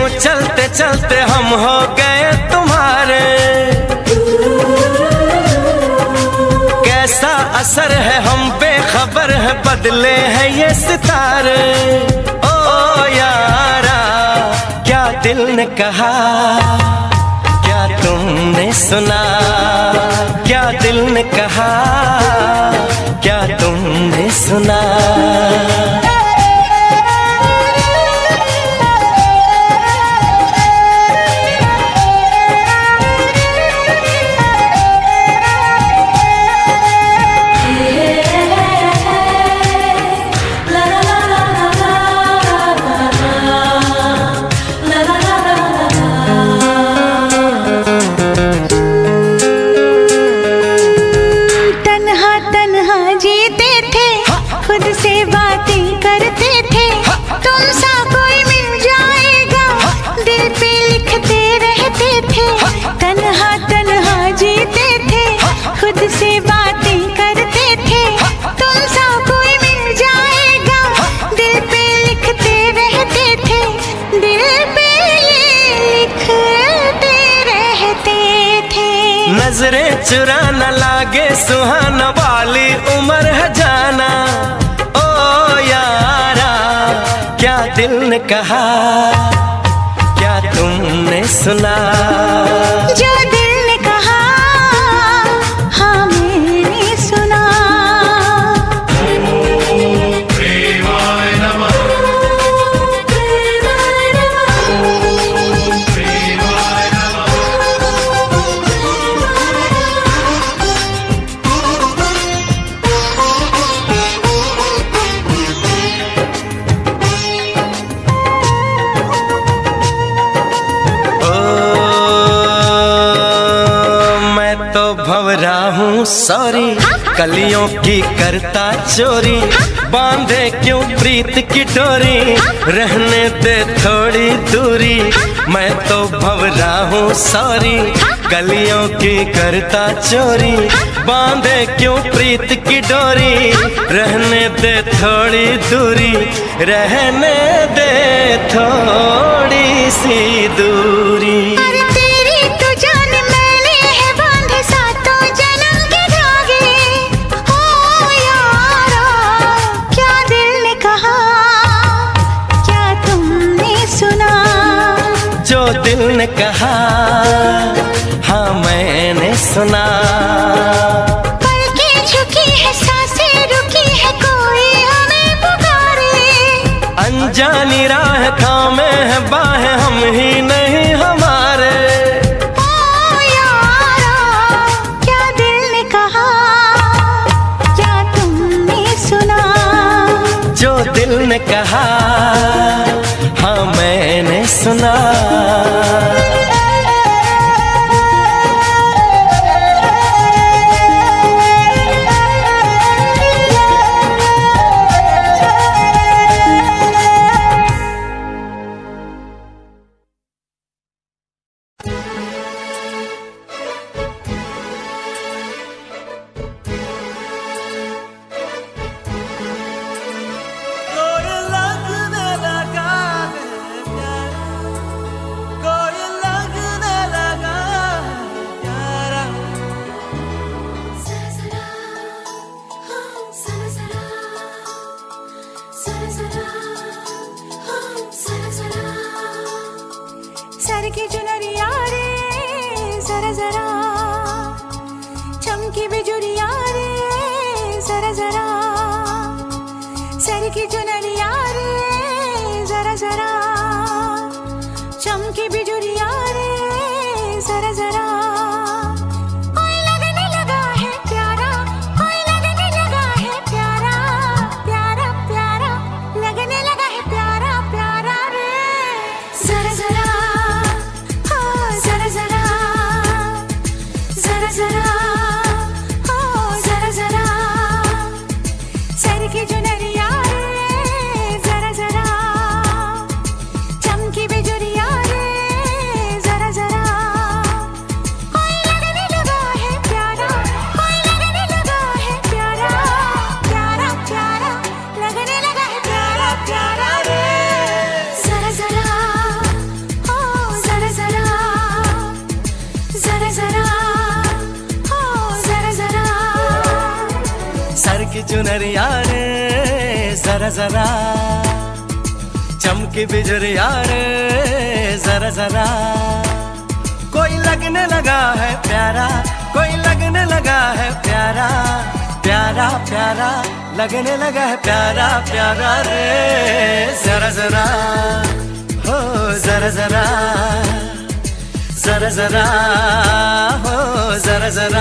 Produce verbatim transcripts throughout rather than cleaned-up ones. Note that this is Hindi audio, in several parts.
यूं चलते चलते हम हो गए तुम्हारे। कैसा असर है हम बेखबर है, बदले हैं ये सितारे। ओ यारा क्या दिल ने कहा, क्या तुमने सुना, क्या दिल ने कहा, क्या तुमने सुना। नजरें चुरा न लागे सुहाना वाली उम्र है जाना। ओ यारा क्या दिल ने कहा, क्या तुमने सुना। जो दिल ने कहा हाँ मैंने सुना। भंवरा हूँ सॉरी कलियों की करता चोरी, बांधे क्यों प्रीत की डोरी, रहने दे थोड़ी दूरी। मैं तो भंवरा हूँ सॉरी कलियों की करता चोरी, बांधे क्यों प्रीत की डोरी, रहने दे थोड़ी दूरी, रहने दे थोड़ी सी दूरी। दिल ने कहा हाँ मैंने सुना। पलकें झुकी है सांसें रुकी है कोई हमें पुकारे, अनजानी राह थामे है बाहें हम ही नहीं हमारे। ओ यारा क्या दिल ने कहा, क्या तुमने सुना। जो दिल ने कहा हाँ मैंने सुना। की चुनरिया रे जरा जरा, चमकी बिजुरिया रे जरा जरा। कोई लगने लगा है प्यारा, कोई लगने लगा है प्यारा, प्यारा प्यारा लगने लगा है प्यारा प्यारा रे जरा जरा, हो जरा जरा, जरा जरा, हो जरा जरा।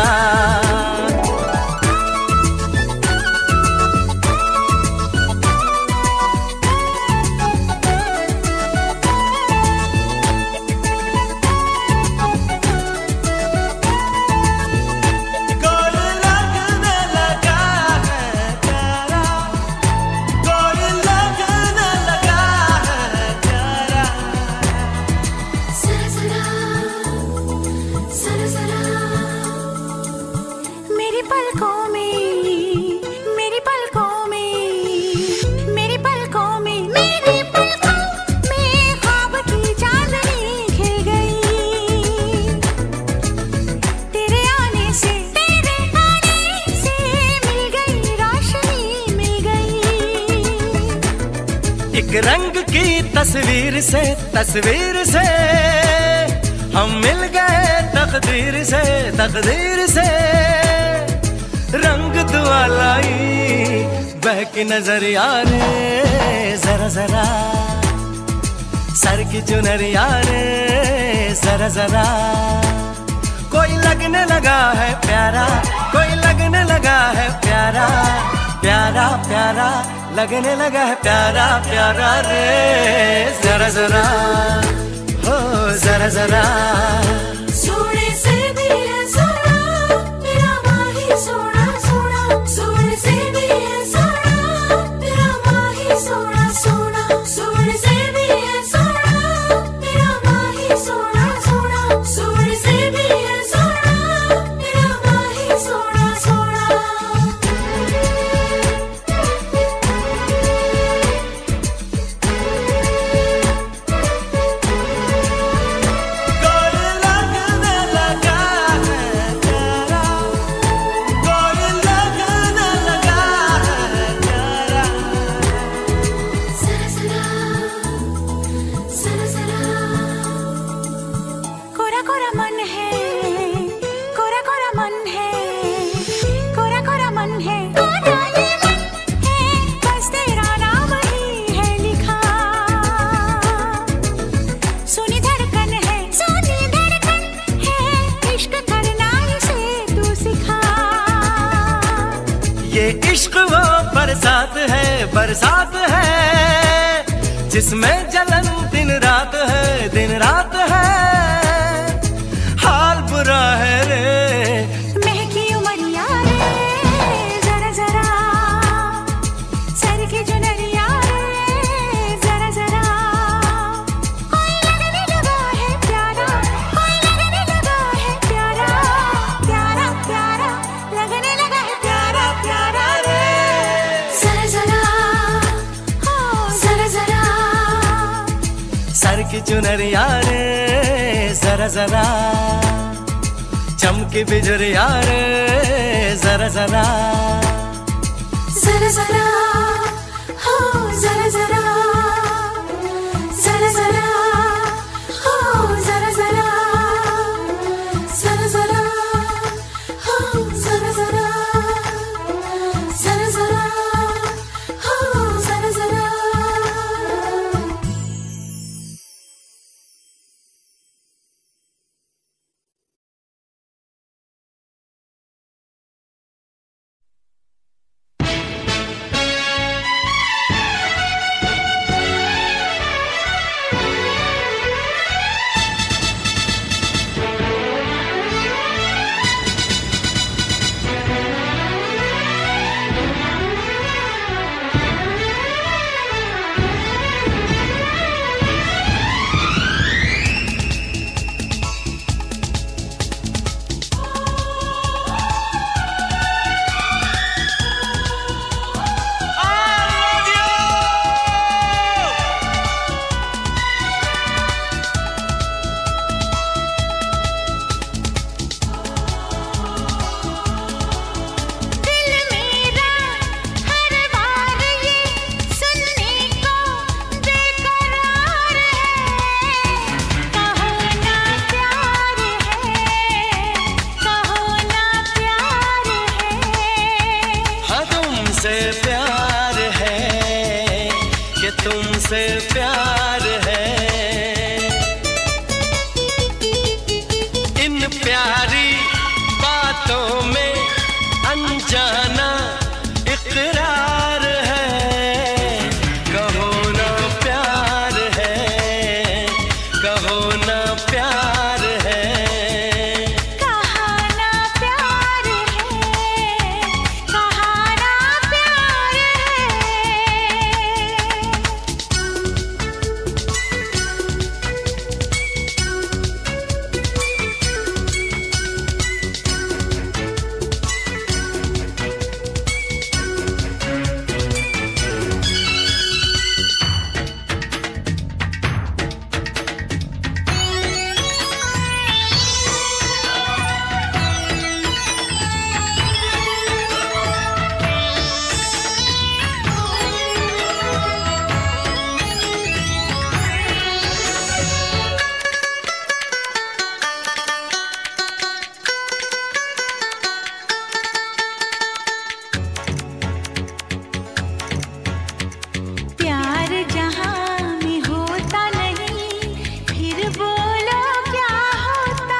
एक रंग की तस्वीर से, तस्वीर से हम मिल गए तकदीर से, तकदीर से। रंग दुआ लाई बहकी नजरिया रे जरा जरा, सर की चुनरिया रे जरा जरा। कोई लगने लगा है प्यारा, कोई लगने लगा है प्यारा, प्यारा प्यारा लगने लगा है प्यारा प्यारा रे जरा जरा, हो जरा जरा। सोने से भी है सोना मेरा माही, सोना सोना। सोने से भी है सोना मेरा माही, सोना सोना। सोने से भी है सोना मेरा माही, सोना सोना। सोने से भी है सोना मेरा माही, सोना सोना। इश्क वो बरसात है, बरसात है जिसमें जलन दिन रात है, दिन रात है। हाल बुरा है रे महकी उमरिया रे जरा जरा, सर की चुनरिया रे जरा जरा। कोई लगने लगा है प्यारा, कोई लगने लगा है प्यारा, प्यारा प्यारा लगने लगा है प्यारा प्यारा रे जरा जरा, हो जरा जरा। सर की चुनरिया रे जरा जरा, चमकी बिजुरिया रे जरा जरा, जरा जरा, हो जरा जरा, जरा जरा, हो जरा जरा, जरा जरा, हो जरा जरा, जरा जरा, हो जरा जरा। कहो ना प्यार है, कहा ना प्यार है, कहा ना प्यार प्यार जहां में होता नहीं, फिर बोलो क्या होता।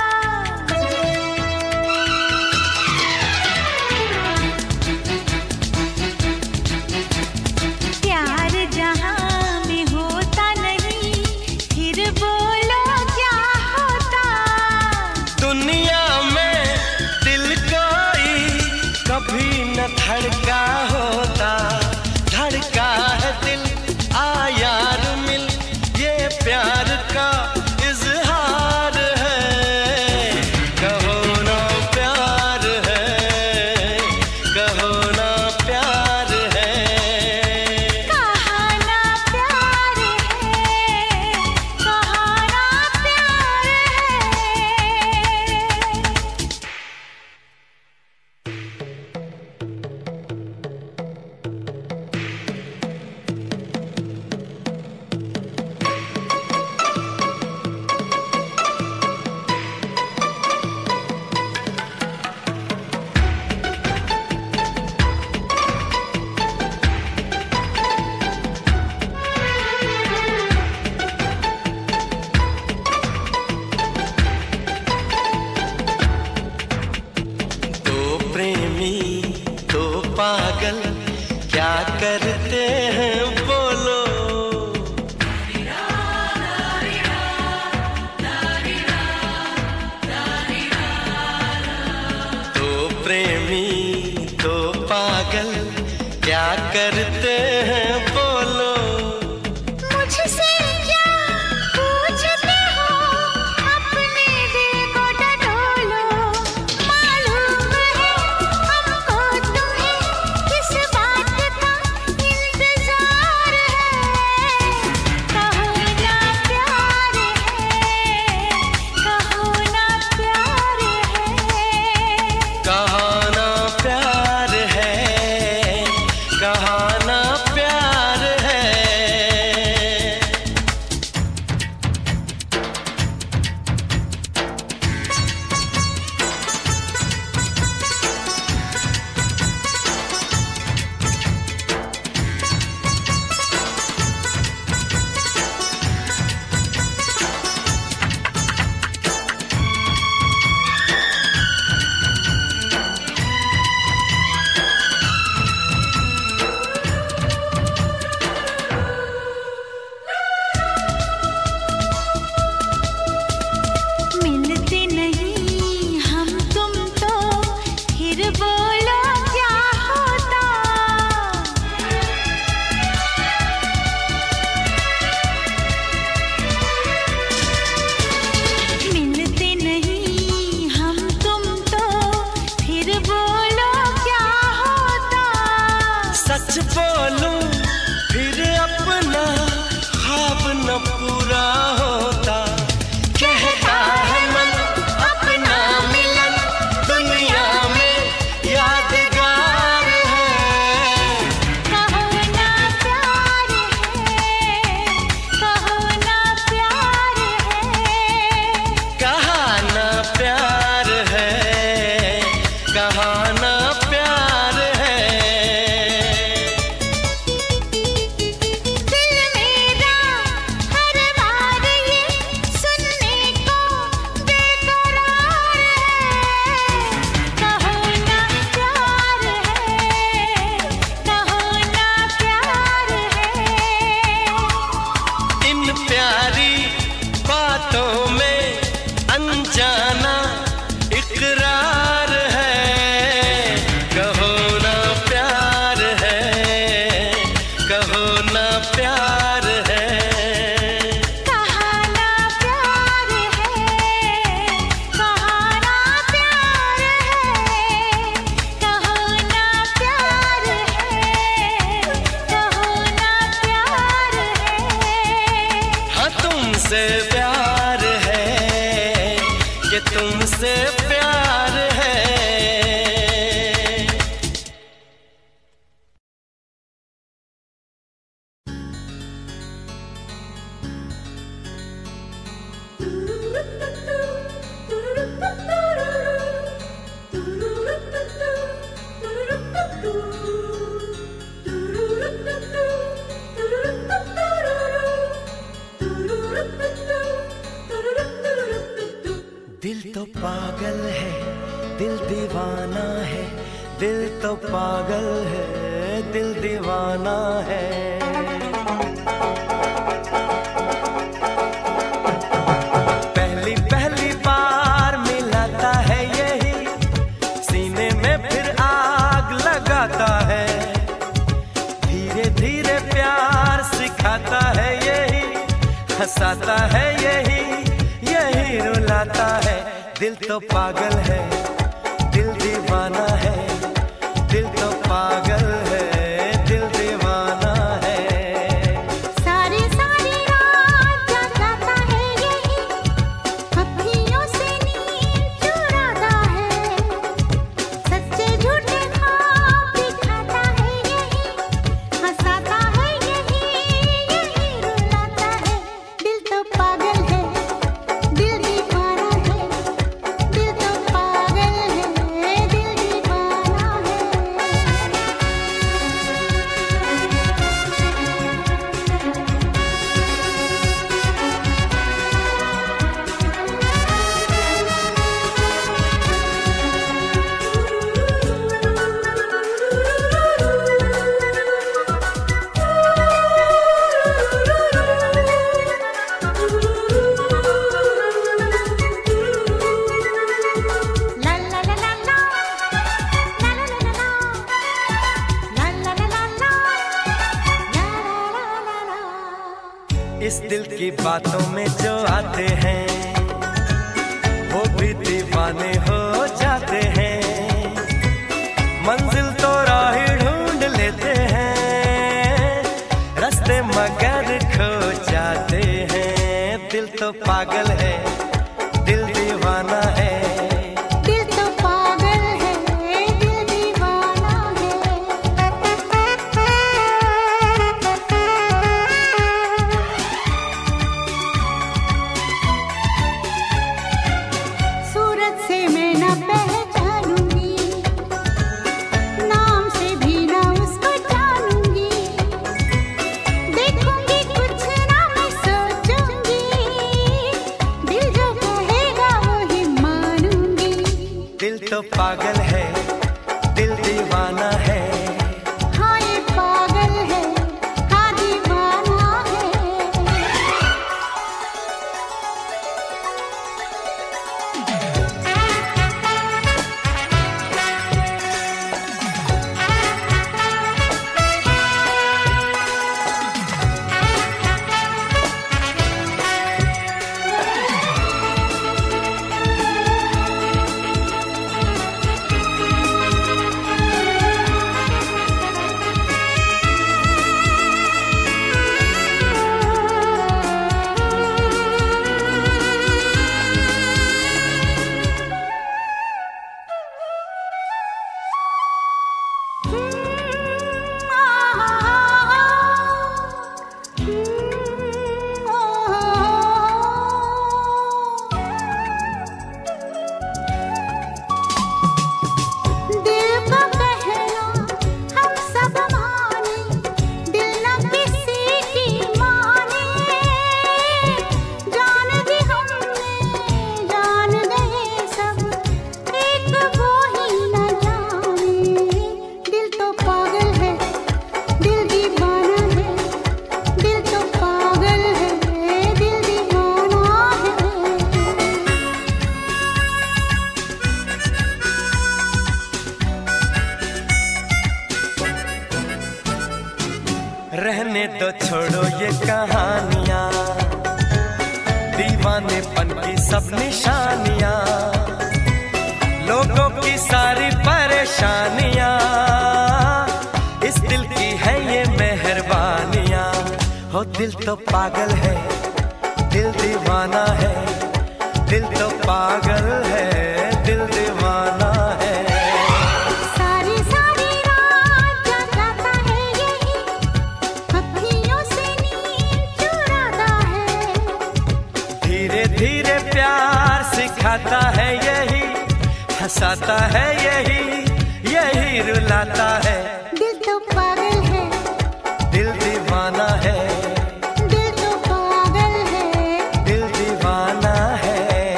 प्यार जहां में होता नहीं, फिर बोलो क्या होता। दुनिया में दिल कोई कभी न धड़का होता, धड़का है दिल आ यार मिल, ये प्यार का इजहार है। कहो ना प्यार है, कहो ना प्यार है, कहा ना प्यार है, कहा ना प्यार है। दो प्रेमी दो पागल क्या करते हैं बोलो। दो प्रेमी दो पागल क्या करते हैं बोलो। मुझसे क्या पूछते हो, अपने दिल को टटोलो। मालूम है हमको तुम्हें किस बात का इंतजार तुमसे प्यार है। दिल तो पागल है, दिल दीवाना है, दिल तो पागल है, दिल दीवाना है। पहली पहली बार मिलाता है यही, सीने में फिर आग लगाता है। धीरे धीरे प्यार सिखाता है यही, हंसाता है यही, यही रुलाता है। दिल तो पागल है, दिल दीवाना है, दिल तो पागल है, दिल दीवाना है। सारी सारी रात जागता है यही, अखियों से नींद चुराता है। सच्चे झूठे ख्वाब दिखाता है यही, हंसाता है यही, यही रुलाता है। दिल तो पागल है, दिल दीवाना है, दिल तो पागल है, दिल दीवाना है। La la la la la, la la la la la, la la la la la, la la la la। इस दिल की बातों में जो आते हैं, वो भी दीवाने हो जाते हैं। मंजिल तो राह ढूंढ लेते हैं, रास्ते मगर खो जाते हैं। दिल तो पागल है, दिल दीवाना है। दिल तो पागल है, दिल दीवाना है। सूरत से मैं न पहचानूंगी, नाम से भी न उसको जानूंगी। देखूंगी कुछ ना मैं सोचूंगी, दिल जो कहेगा वही मानूंगी। दिल तो पागल है, दिल दीवाना है। हाँ ये पागल है, हाँ दीवाना है। दिल का कहना हम सब माने, दिल न किसी की माने। जान दी हमने, जान गए सब, एक वो ही न जाने। दिल तो पागल है, दिल दीवाना है, दिल तो पागल है, दिल दीवाना है। रहने दो छोड़ो ये कहानियां, दीवानेपन की सब निशानियां, लोगों की सारी परेशानियां, इस दिल की है ये मेहरबानियां। हो दिल तो पागल है, दिल दीवाना है, दिल तो पागल प्यार सिखाता है यही, हंसाता है यही, यही रुलाता है। दिल तो पागल है, दिल दीवाना है, दिल तो पागल है, दिल दीवाना है।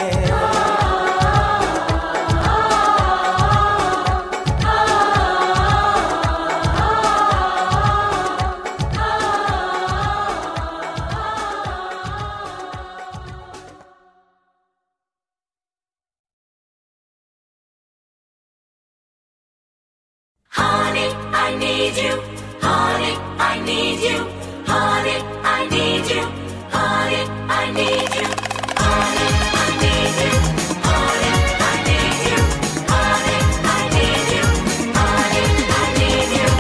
Honey, I need you. Honey, I need you. Honey, I need you. Honey, I need you. Honey, I need you. Honey, I need you. Honey, I need you. Honey, I need you.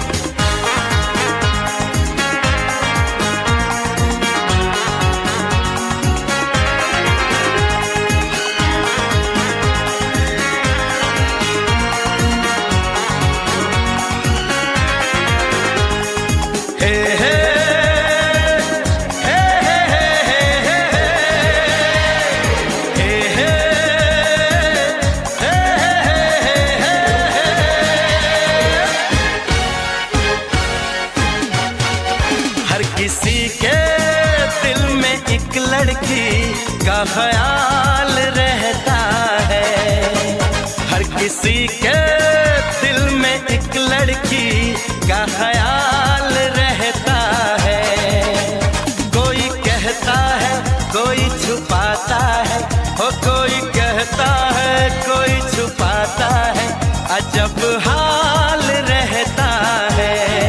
का ख्याल रहता है, हर किसी के दिल में एक लड़की का ख्याल रहता है। कोई कहता है, कोई छुपाता है, हो कोई कहता है, कोई छुपाता है, अजब हाल रहता है।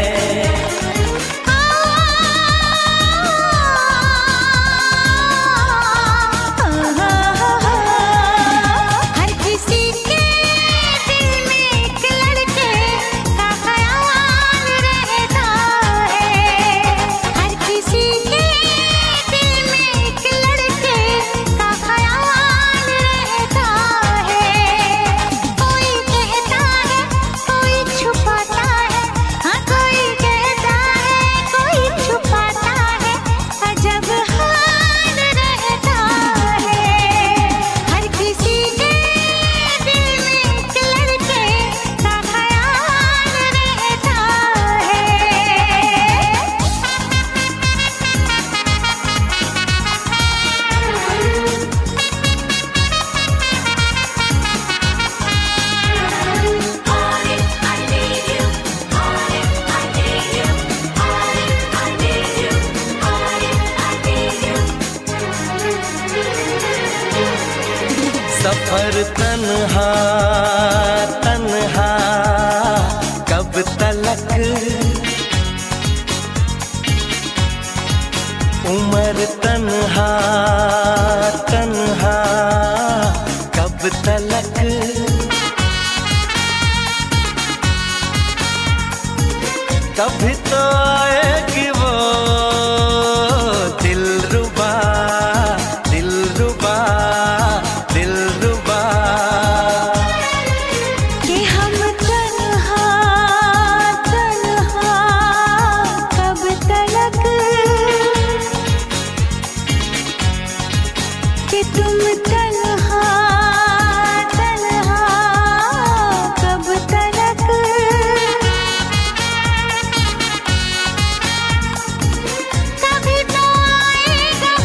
सफर तन्हा तन्हा कब तलक, उम्र तन्हा तन्हा कब तलक। कभी तो आएगी वो दिलरुबा दिलरुबा दिलरुबा, कि हम तन्हा तन्हा कब तलक, कि तुम तन्हा तन्हा कब तलक। कभी तो आएगा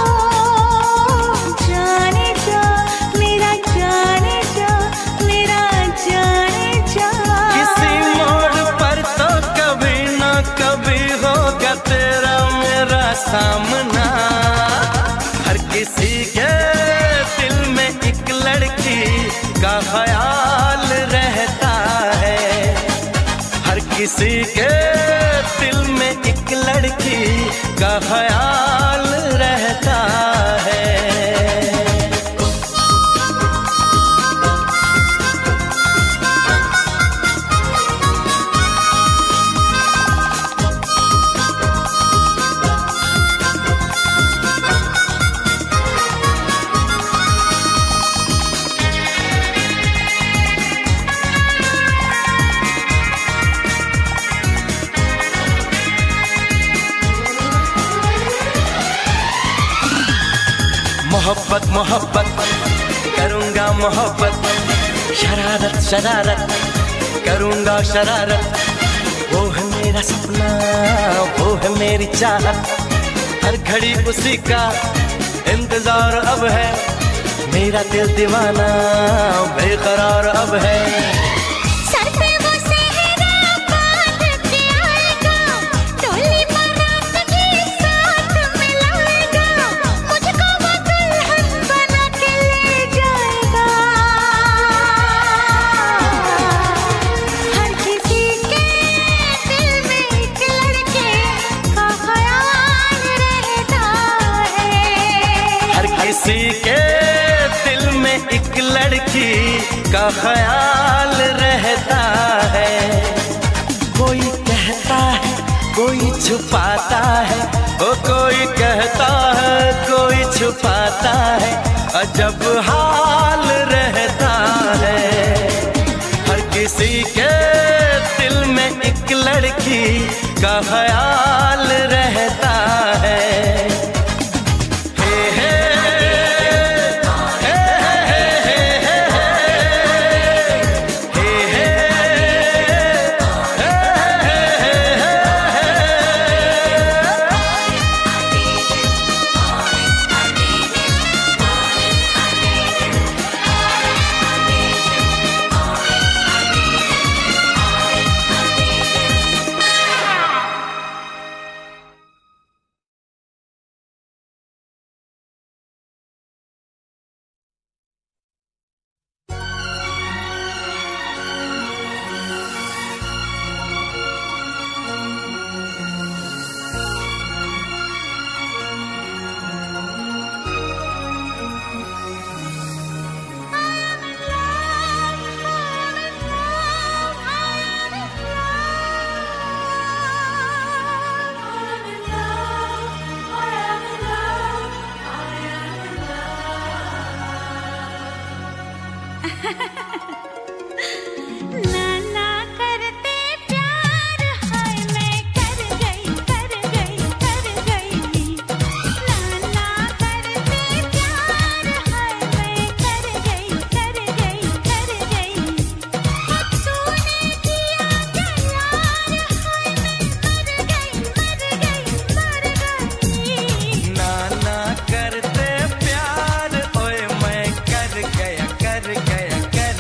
वो जाने जा, मेरा जाने जा, मेरा जाने जा। किसी मोड़ पर तो कभी ना कभी होगा तेरा मेरा सामना। हर किसी के दिल में एक लड़की का ख्याल रहता है, हर किसी के दिल में एक लड़की का ख्याल रहता है। मोहब्बत करूँगा मोहब्बत, शरारत शरारत करूँगा शरारत। वो है मेरा सपना, वो है मेरी चाहत, हर घड़ी उसी का इंतजार अब है। मेरा दिल दीवाना बेकरार अब है। सर पे वो सेहरा बांध के आएगा, डोली बारात के साथ मिलाएगा, मुझको वो दुल्हन बना के ले जाएगा। हर किसी के दिल में एक लड़के का ख्याल रहता है। हर किसी के दिल में एक लड़की का ख्याल रहता है। कोई कहता है कोई छुपाता है, ओ कोई कहता है कोई छुपाता है, अजब हाल रहता है। हर किसी के दिल में एक लड़की का ख्याल रहता है। कर गया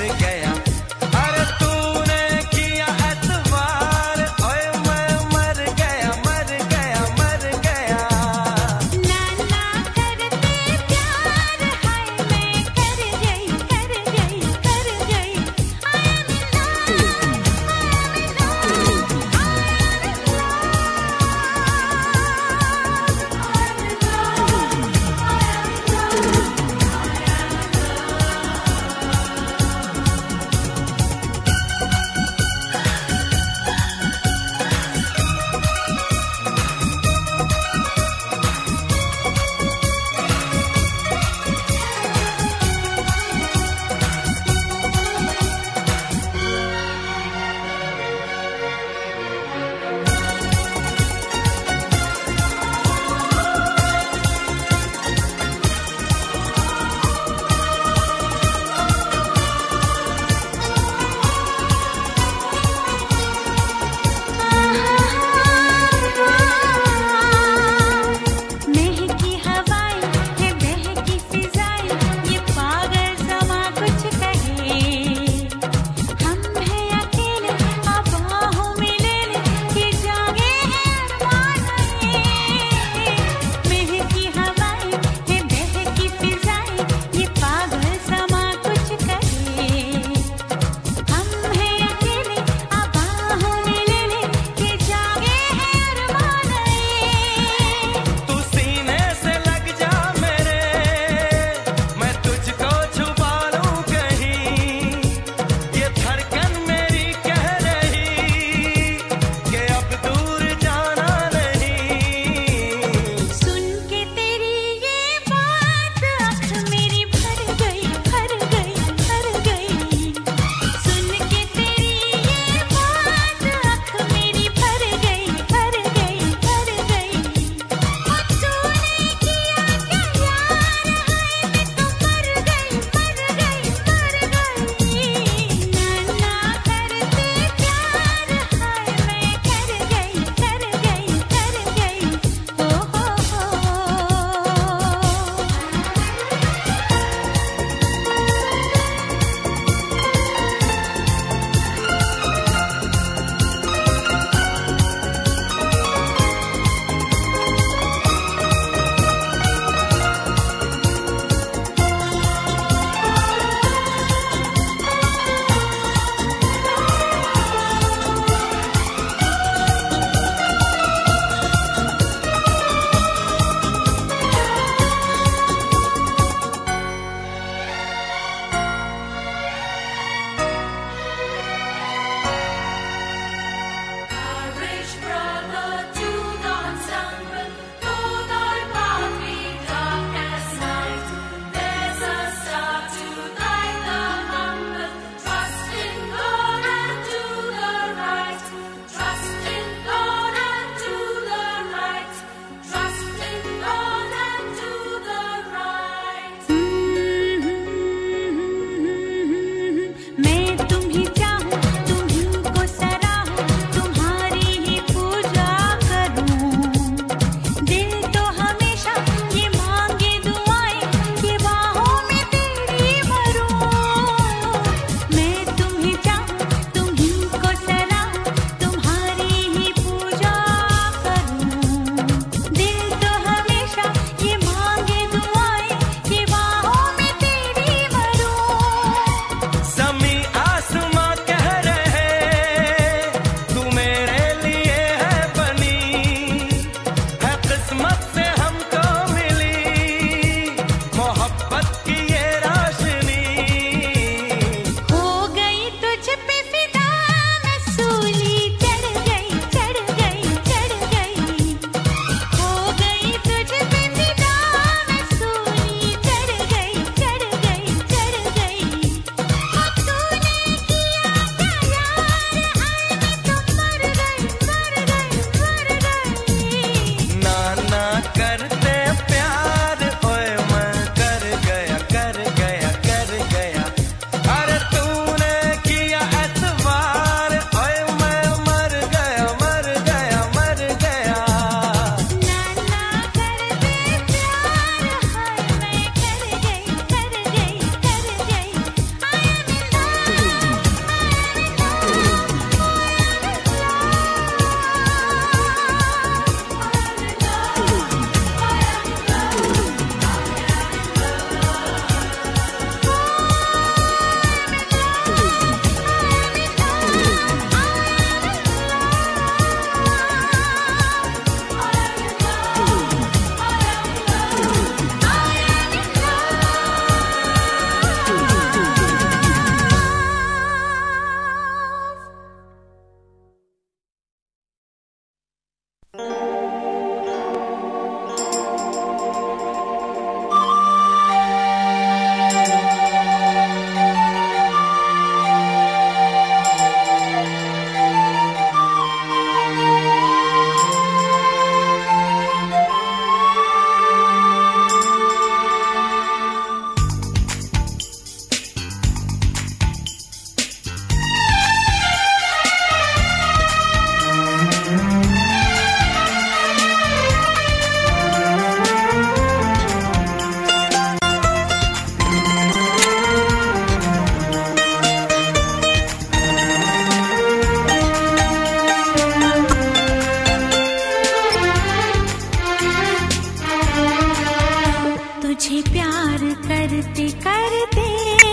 करते करते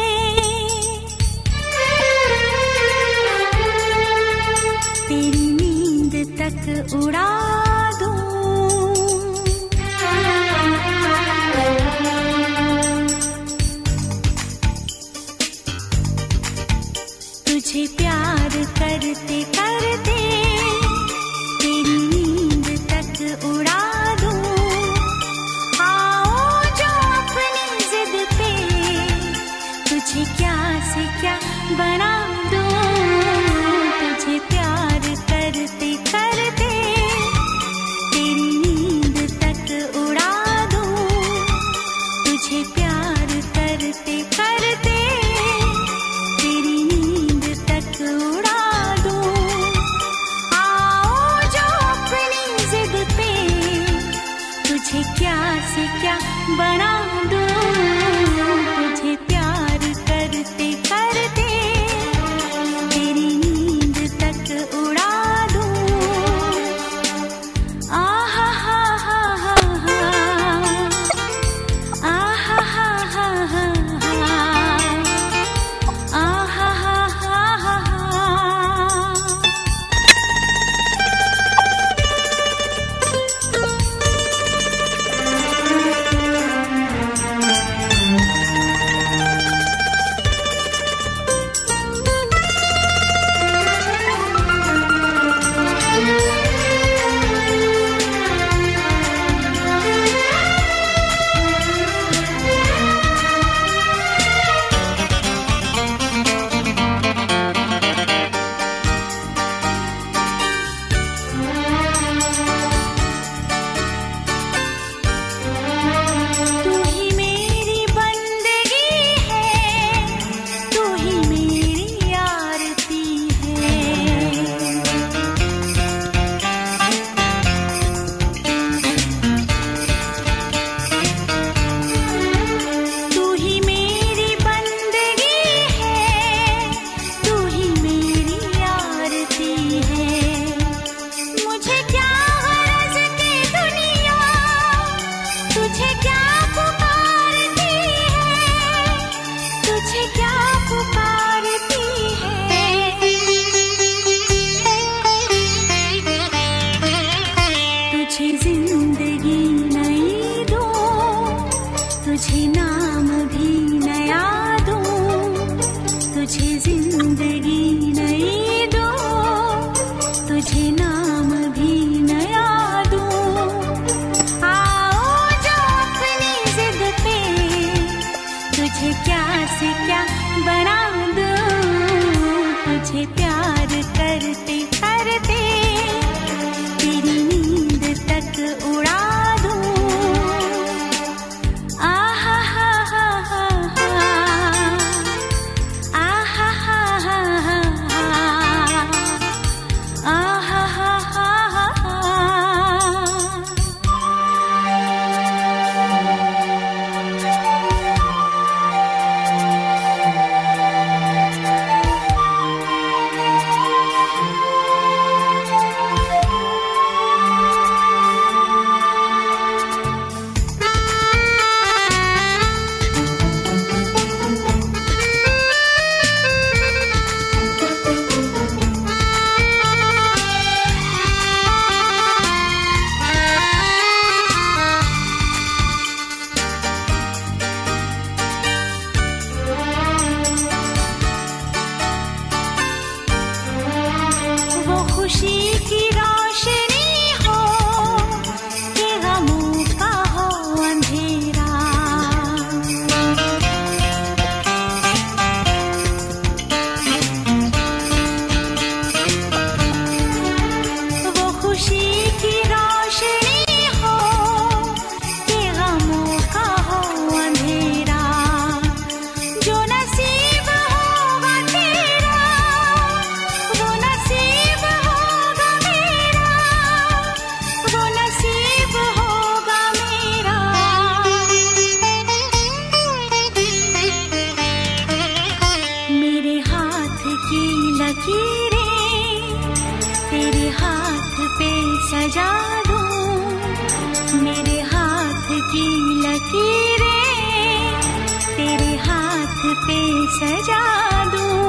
तेरी नींद तक उड़ा दूं। तुझे प्यार करते करते तेरी नींद तक उड़ा दूं। आओ जो अपनी जिद पे तुझे क्या से क्या बना दूं। तुझे प्यार करते करते तेरी नींद तक उड़ा दूं। तुझे प्यार करते करते तेरी नींद तक उड़ा दूं। आओ जो अपनी जिद पे तुझे क्या से क्या बना दूं। तुझे प्यार करते करते तेरी नींद तक उड़ा दूं। आहा हा हा हा हा, आहा हा हा हा हा, आहा हा हा हा हा। तू ही मेरी बंदगी है, तू ही मेरी आरती है। तू ही मेरी बंदगी है, तू ही मेरी आरती है। मुझे क्या गरज की दुनिया तुझे क्या पुकारती है। तुझे क्या पुकारती है। तुझे जिंदगी नई दूं। तुझे नाम भी नया दूं। तुझे जिंदगी नई दूं। तुझे नाम भी नया दूं। आओ जो अपनी जिद पे तुझे क्या से क्या बना दूं। तुझे प्यार करते करते तेरी नींद तक उड़ा दूं। आहा हा हा हा हा, आहा हा हा हा हा, आहा हा हा हा हा। वो खुशी की रोशनी हो कि गमों का हो अंधेरा। वो खुशी की रोशनी हो कि गमों का हो अंधेरा। जो नसीब होगा तेरा वो नसीब होगा मेरा। वो नसीब होगा मेरा। मेरे हाथ की लकीरें तेरे हाथ पे सजा दूं। मेरे हाथ की लकीरें पे सजा दूं।